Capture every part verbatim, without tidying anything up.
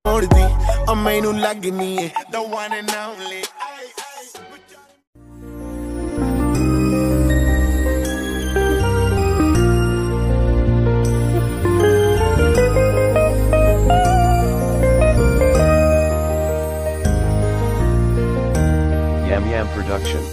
मोड़दी और मैनू लगनी है the one and only Yam Yam Production.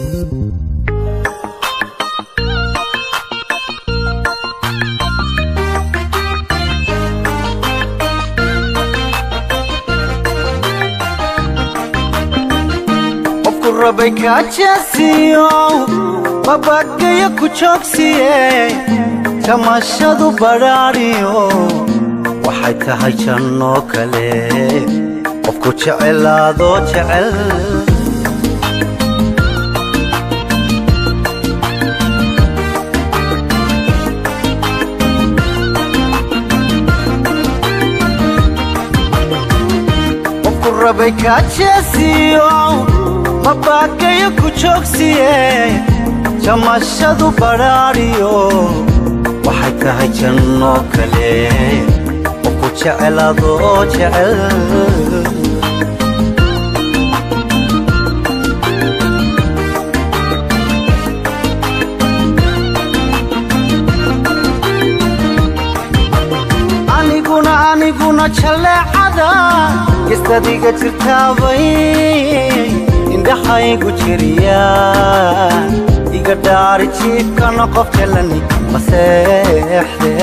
Rabay kachasiyo babagaya kuchoksiye tamashadu barariyo waxay tahay janno kale qofku jecelaado jecel rabay kachasiyo babagaya kuchoksiye tamashadu barariyo waxay tahay janno kale qofku jecelaado jecel aniguna aniguna jaleecada istadiga jirtaabay indhahaygu jiriya iga dhaari jiifkana qof jalani ma seexde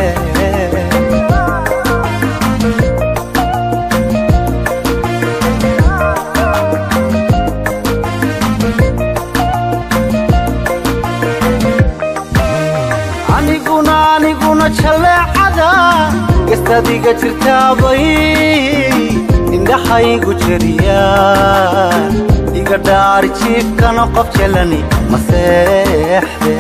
aniguna aniguna jaleecada istadiga jirtaabay indhahaygu jiriya iga dhaari jiifkana qof jalani ma seexde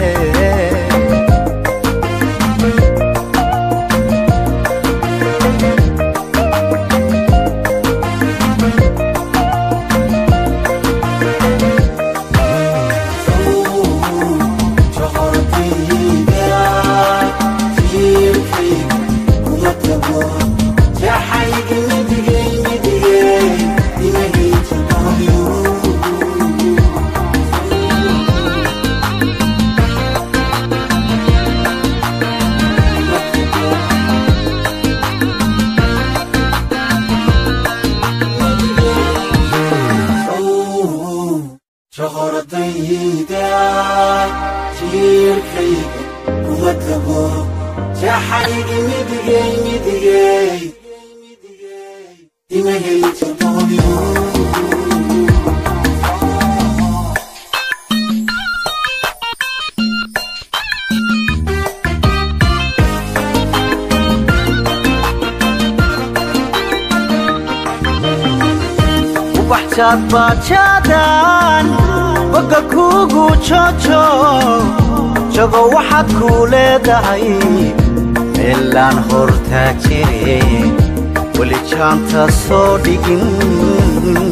ubaxjaad baajaadaan boga kuugu joojo jago waxaad kuu leedahay meelaan hortaa jire weli jaanta soo dhigin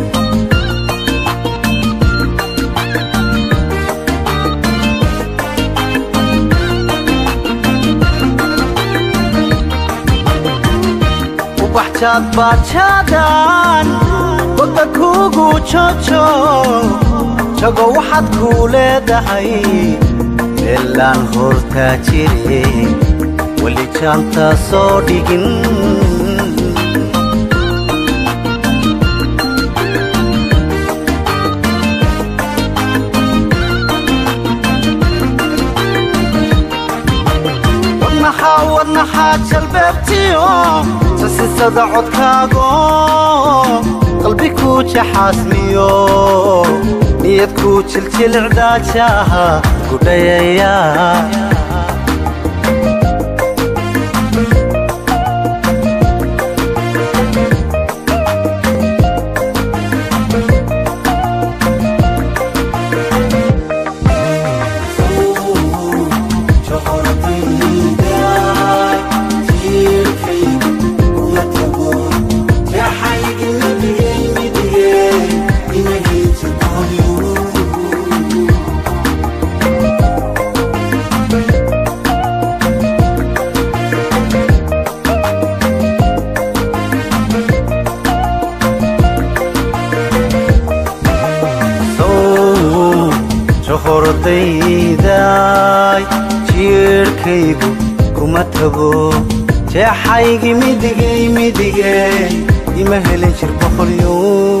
ubaxjaad baajaadaan boga kuugu joojo jago waxaad kuu leedahay meelaan hortaa jire weli jaanta soo dhigin wadnaha wadnaha jalbeebtiyo sasisada codkaago qalbi ku jaxaasmiyo niyad ku jiljilcdaajaha gudhayaya jacaylkaygu kuma tago jeexaygi midigay midigay ima helin jir boqolyo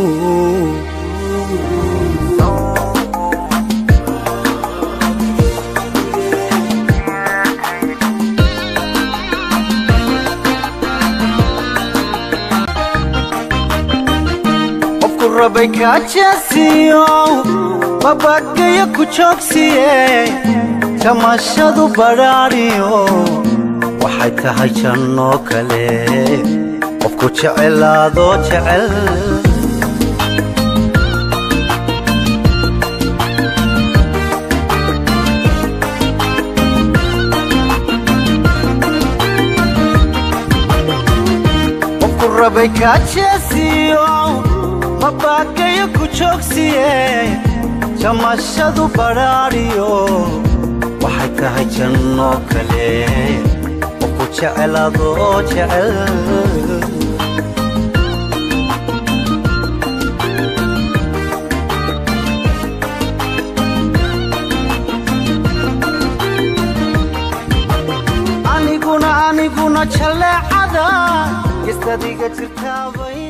rabay kaajasiyo mabagayo ku joogsiye tamashadu baraariyo waxay tahay janno kale qofku jecelaado jecel qofku rabay kaajasiyo mabagayo ku joogsiye jamashadu baraariyo waxay tahay janno kale qofku jecelaado jecel aniguna aniguna jaleecada istadiga jirtaabay